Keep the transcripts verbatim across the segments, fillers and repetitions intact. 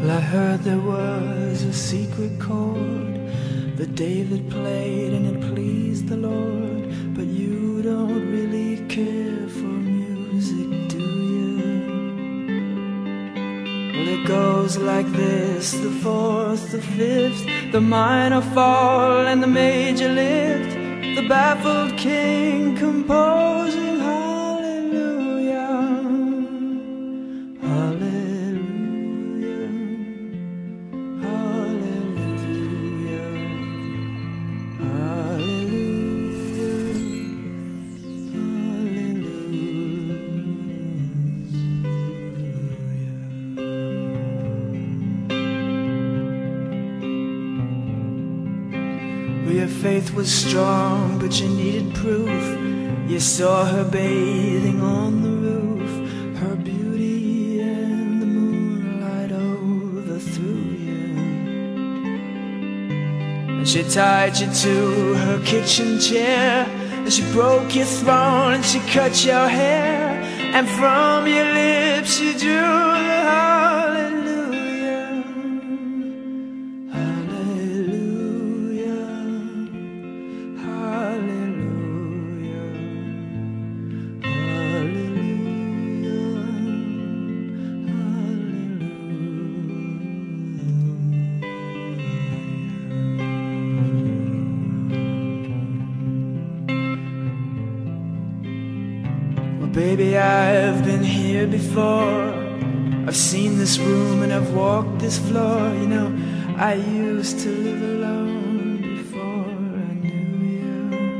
I heard there was a secret chord that David played and it pleased the Lord. But you don't really care for music, do you? Well, it goes like this: the fourth, the fifth, the minor fall and the major lift, the baffled king composing hallelujah, hallelujah. Your faith was strong, but you needed proof. You saw her bathing on the roof, her beauty and the moonlight overthrew you. And she tied you to her kitchen chair, and she broke your throne and she cut your hair, and from your lips she drew the hallelujah, hallelujah, hallelujah, hallelujah. Well, baby, I've been here before. I've seen this room and I've walked this floor. You know, I used to live alone before I knew you.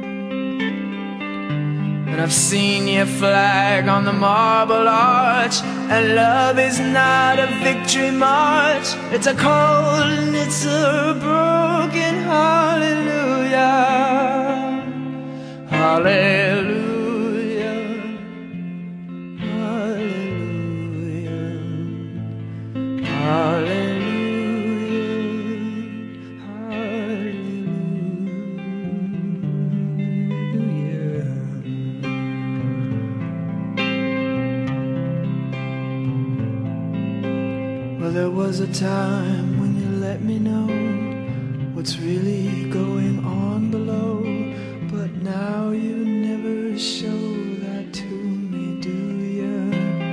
And I've seen your flag on the marble arch, and love is not a victory march. It's a cold and it's a broken hallelujah, hallelujah. Well, there was a time when you let me know what's really going on below, but now you never show that to me, do you?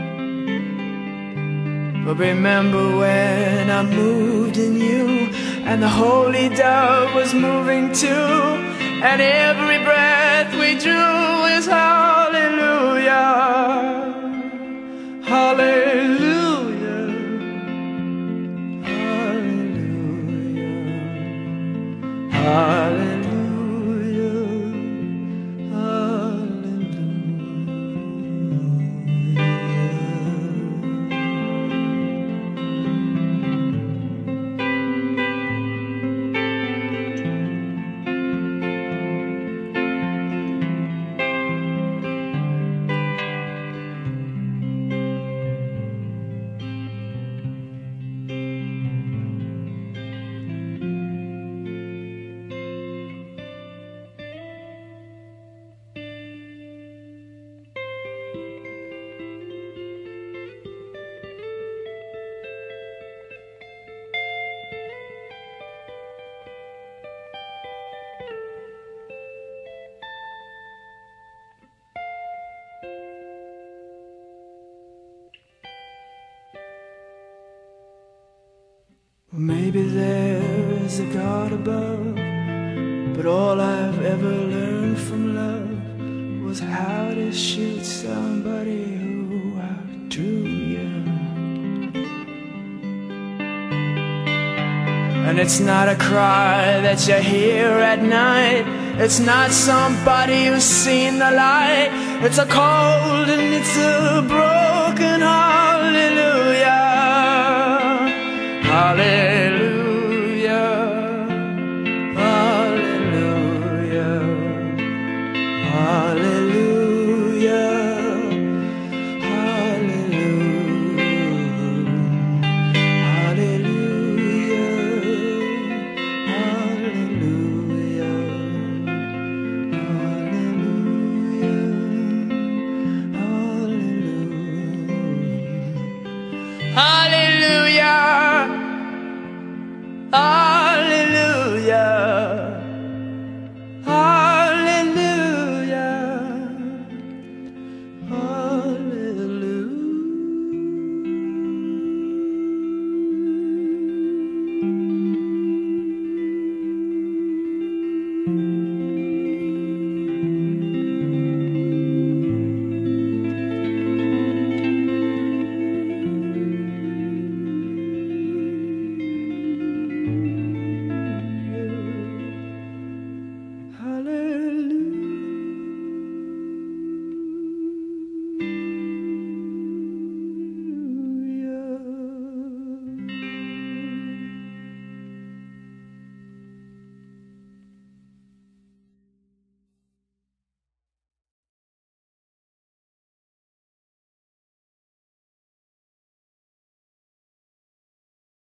But remember when I moved in you, and the holy dove was moving too, and every breath we drew is hallelujah, hallelujah. Hallelujah, well, maybe there's a God above, but all I've ever learned from love was how to shoot somebody who outdrew you. And it's not a cry that you hear at night, it's not somebody who's seen the light, it's a cold and it's a broken hallelujah, hallelujah.